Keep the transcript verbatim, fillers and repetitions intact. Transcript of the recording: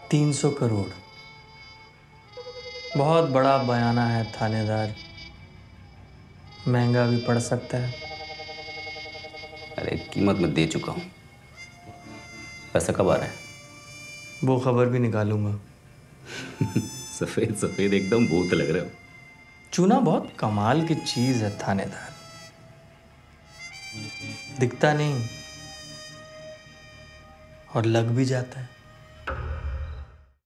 तीन सौ करोड़। बहुत बड़ा बयाना है थानेदार, महंगा भी पड़ सकता है। अरे कीमत मैं दे चुका हूँ। पैसा कब आ रहा है? वो खबर भी निकालूंगा। सफेद सफेद एकदम भूत लग रहे हो। चूना बहुत कमाल की चीज है थानेदार, दिखता नहीं और लग भी जाता है।